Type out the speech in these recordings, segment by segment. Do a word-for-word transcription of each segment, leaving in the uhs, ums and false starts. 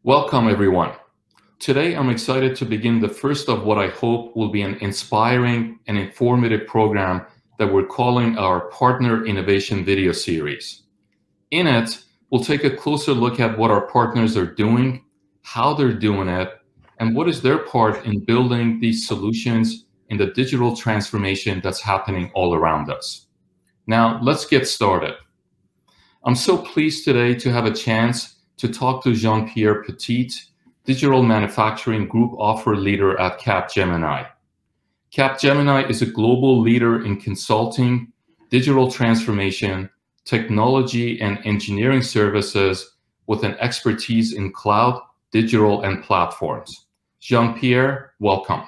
Welcome, everyone. Today, I'm excited to begin the first of what I hope will be an inspiring and informative program that we're calling our Partner Innovation Video Series. In it, we'll take a closer look at what our partners are doing, how they're doing it, and what is their part in building these solutions in the digital transformation that's happening all around us. Now, let's get started. I'm so pleased today to have a chance to talk to Jean-Pierre Petit, Digital Manufacturing Group Offer Leader at Capgemini. Capgemini is a global leader in consulting, digital transformation, technology, and engineering services with an expertise in cloud, digital, and platforms. Jean-Pierre, welcome.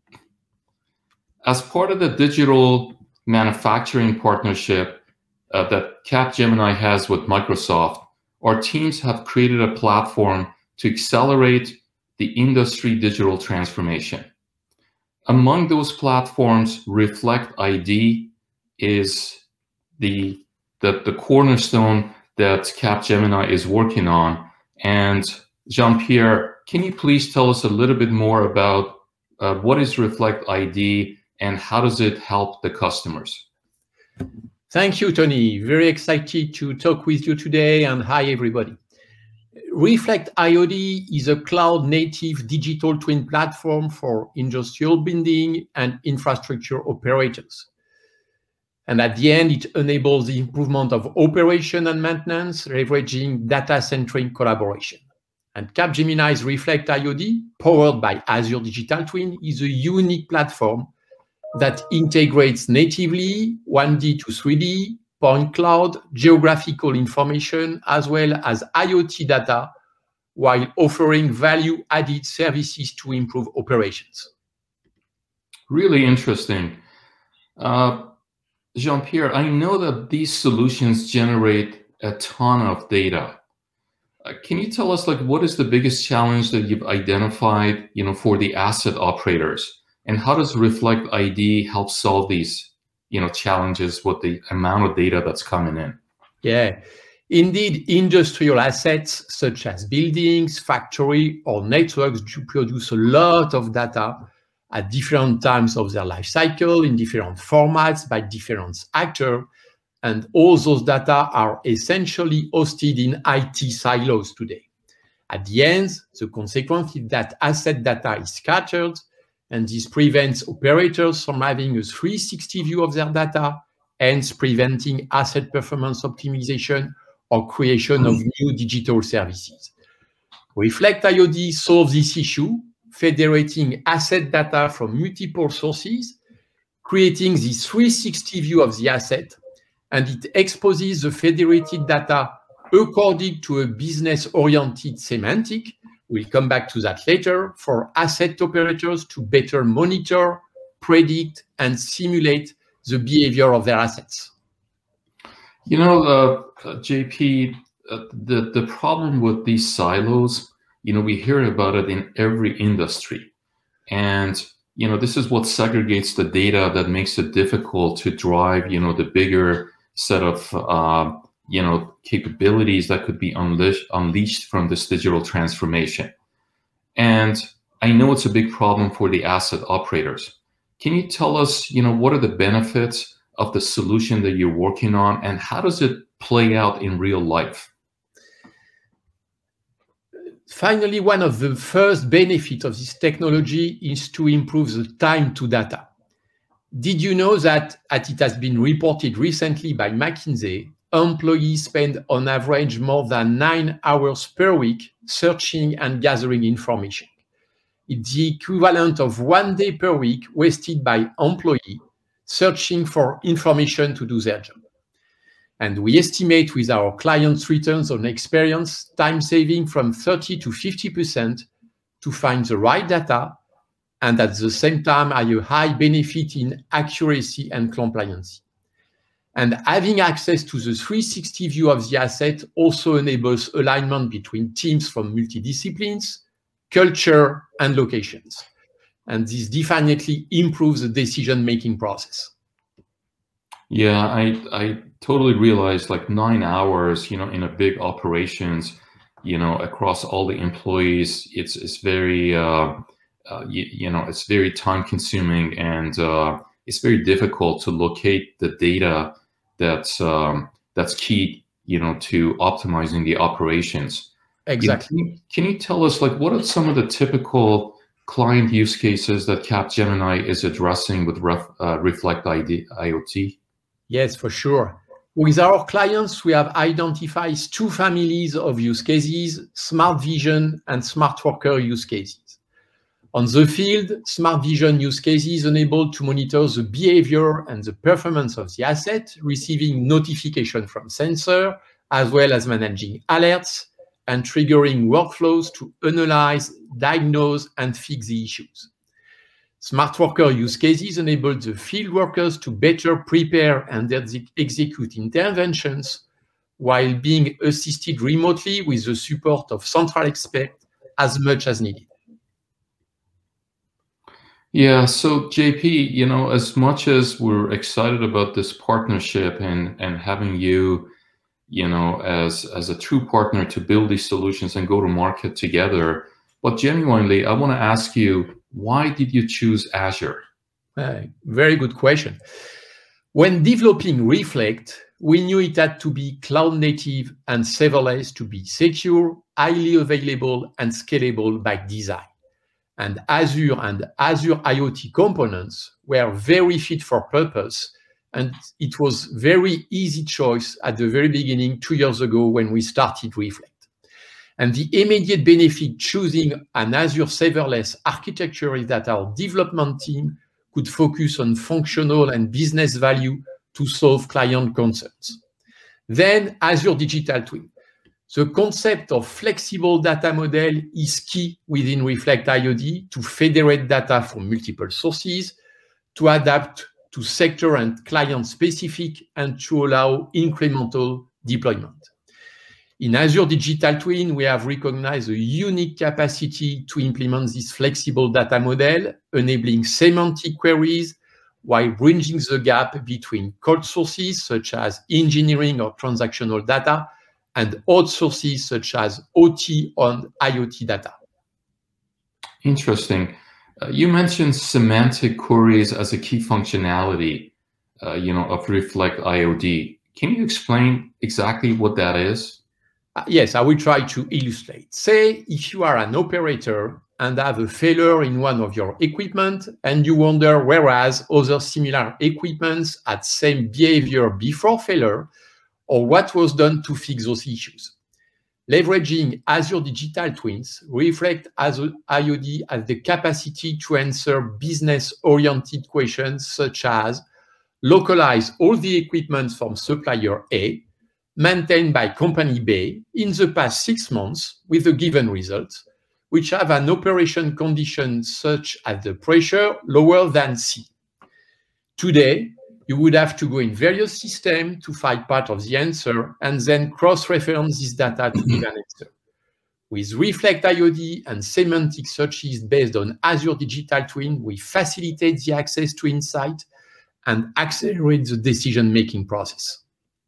As part of the digital manufacturing partnership uh, that Capgemini has with Microsoft, our teams have created a platform to accelerate the industry digital transformation. Among those platforms, ReflectIoD is the, the, the cornerstone that Capgemini is working on. And Jean-Pierre, can you please tell us a little bit more about uh, what is ReflectIoD and how does it help the customers? Thank you, Tony. Very excited to talk with you today, and hi, everybody. ReflectIoD is a cloud-native digital twin platform for industrial building and infrastructure operators. And at the end, it enables the improvement of operation and maintenance, leveraging data-centric collaboration. And Capgemini's ReflectIoD, powered by Azure Digital Twin, is a unique platform that integrates natively one D to three D, point cloud, geographical information, as well as IoT data, while offering value-added services to improve operations. Really interesting. Uh, Jean-Pierre, I know that these solutions generate a ton of data. Uh, can you tell us, like, what is the biggest challenge that you've identified, you know, for the asset operators? And how does ReflectIoD help solve these, you know, challenges with the amount of data that's coming in? Yeah, indeed, industrial assets such as buildings, factory, or networks do produce a lot of data at different times of their life cycle, in different formats, by different actors. And all those data are essentially hosted in I T silos today. At the end, the consequence is that asset data is scattered, and this prevents operators from having a three sixty view of their data, hence preventing asset performance optimization or creation of new digital services. ReflectIoD solves this issue, federating asset data from multiple sources, creating this three sixty view of the asset, and it exposes the federated data according to a business-oriented semantic. We'll come back to that later, for asset operators to better monitor, predict, and simulate the behavior of their assets. You know, uh, uh, J P, uh, the, the problem with these silos, you know, we hear about it in every industry. And, you know, this is what segregates the data that makes it difficult to drive, you know, the bigger set of uh, you know, capabilities that could be unleashed, unleashed from this digital transformation. And I know it's a big problem for the asset operators. Can you tell us, you know, what are the benefits of the solution that you're working on, and how does it play out in real life? Finally, one of the first benefits of this technology is to improve the time to data. Did you know that, as it has been reported recently by McKinsey, employees spend on average more than nine hours per week searching and gathering information? It's the equivalent of one day per week wasted by employees searching for information to do their job. And we estimate with our clients' returns on experience, time saving from thirty to fifty percent to find the right data, and at the same time have a high benefit in accuracy and compliance. And having access to the three sixty view of the asset also enables alignment between teams from multidisciplines, culture, and locations. And this definitely improves the decision-making process. Yeah, I, I totally realized, like, nine hours, you know, in a big operations, you know, across all the employees, it's it's very uh, uh, you, you know it's very time consuming, and uh, it's very difficult to locate the data that's um, that's key, you know, to optimizing the operations. Exactly. You know, can, you, can you tell us, like, what are some of the typical client use cases that Capgemini is addressing with Ref, uh, ReflectIoD? Yes, for sure. With our clients, we have identified two families of use cases: smart vision and smart worker use cases. On the field, smart vision use cases enable to monitor the behavior and the performance of the asset, receiving notification from sensor, as well as managing alerts and triggering workflows to analyze, diagnose, and fix the issues. Smart worker use cases enable the field workers to better prepare and ex execute interventions while being assisted remotely with the support of central experts as much as needed. Yeah, so J P, you know, as much as we're excited about this partnership and and having you, you know, as as a true partner to build these solutions and go to market together, but genuinely, I want to ask you, why did you choose Azure? Uh, very good question. When developing Reflect, we knew it had to be cloud native and serverless to be secure, highly available, and scalable by design. And Azure and Azure IoT components were very fit for purpose. And it was very easy choice at the very beginning, two years ago, when we started Reflect. And the immediate benefit choosing an Azure serverless architecture is that our development team could focus on functional and business value to solve client concerns. Then Azure Digital Twin. The concept of flexible data model is key within ReflectIoD to federate data from multiple sources, to adapt to sector and client specific, and to allow incremental deployment. In Azure Digital Twin, we have recognized a unique capacity to implement this flexible data model, enabling semantic queries while bridging the gap between cold sources such as engineering or transactional data and hot sources such as O T and IoT data. Interesting. Uh, you mentioned semantic queries as a key functionality, uh, you know, of ReflectIoD. Can you explain exactly what that is? Uh, yes, I will try to illustrate. Say if you are an operator and have a failure in one of your equipment and you wonder whereas other similar equipments had same behavior before failure, or what was done to fix those issues. Leveraging Azure Digital Twins, ReflectIoD has the capacity to answer business-oriented questions such as localize all the equipment from supplier A, maintained by company B in the past six months with a given result, which have an operation condition such as the pressure lower than C. Today, you would have to go in various systems to find part of the answer and then cross-reference this data to give an answer. With ReflectIoD and semantic searches based on Azure Digital Twin, we facilitate the access to insight and accelerate the decision-making process.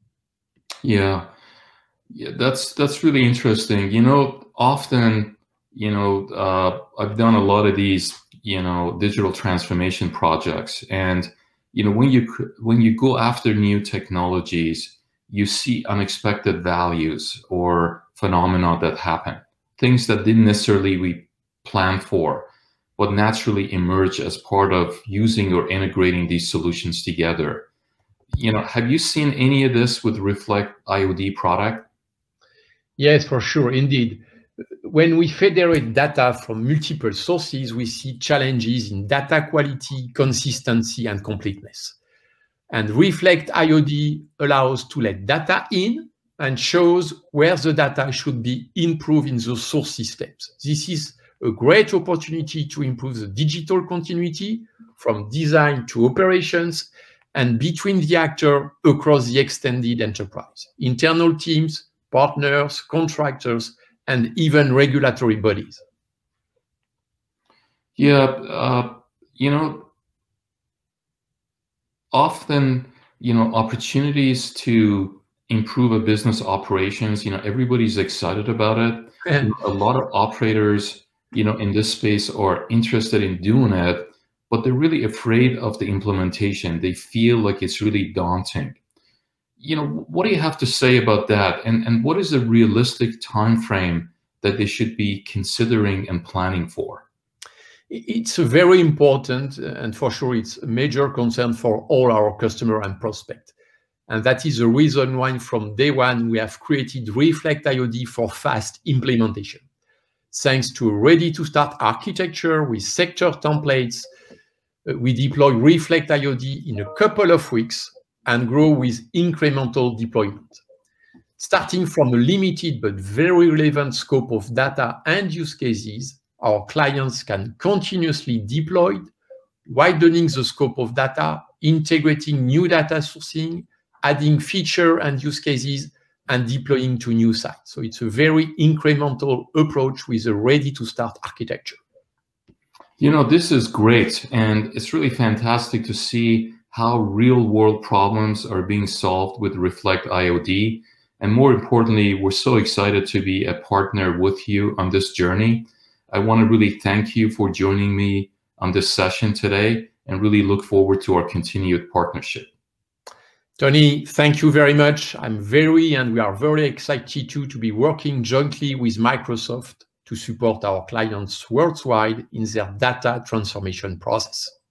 Yeah, yeah, that's that's really interesting. You know, often, you know, uh, I've done a lot of these, you know, digital transformation projects, and you know, when you when you go after new technologies, you see unexpected values or phenomena that happen, things that didn't necessarily we plan for, but naturally emerge as part of using or integrating these solutions together. You know, have you seen any of this with ReflectIoD product? Yes, for sure, indeed. When we federate data from multiple sources, we see challenges in data quality, consistency, and completeness. And ReflectIoD allows to let data in and shows where the data should be improved in the source systems. This is a great opportunity to improve the digital continuity from design to operations and between the actors across the extended enterprise, internal teams, partners, contractors, and even regulatory bodies. Yeah, uh, you know, often, you know, opportunities to improve a business operations, you know, everybody's excited about it. You know, a lot of operators, you know, in this space are interested in doing it, but they're really afraid of the implementation. They feel like it's really daunting. You know, what do you have to say about that? And, and what is a realistic time frame that they should be considering and planning for? It's a very important, and for sure it's a major concern for all our customer and prospect. And that is the reason why from day one we have created ReflectIoD for fast implementation. Thanks to a ready-to-start architecture with sector templates, we deploy ReflectIoD in a couple of weeks and grow with incremental deployment. Starting from a limited but very relevant scope of data and use cases, our clients can continuously deploy, widening the scope of data, integrating new data sourcing, adding feature and use cases, and deploying to new sites. So it's a very incremental approach with a ready-to-start architecture. You know, this is great, and it's really fantastic to see how real-world problems are being solved with ReflectIoD. And more importantly, we're so excited to be a partner with you on this journey. I want to really thank you for joining me on this session today and really look forward to our continued partnership. Tony, thank you very much. I'm very, and we are very excited too to be working jointly with Microsoft to support our clients worldwide in their data transformation process.